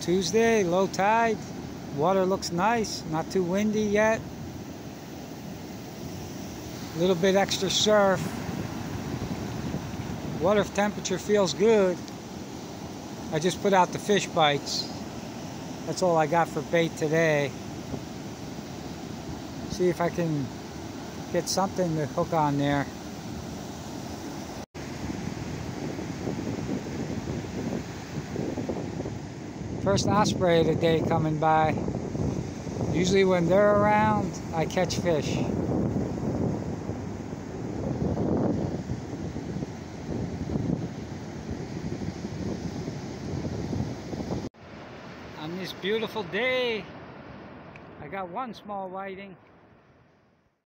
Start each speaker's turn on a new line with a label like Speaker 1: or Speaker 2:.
Speaker 1: Tuesday, low tide. Water looks nice, not too windy yet. A little bit extra surf. Water temperature feels good. I just put out the fish bites. That's all I got for bait today. See if I can get something to hook on there. First osprey of the day coming by. Usually when they're around, I catch fish. On this beautiful day, I got one small whiting.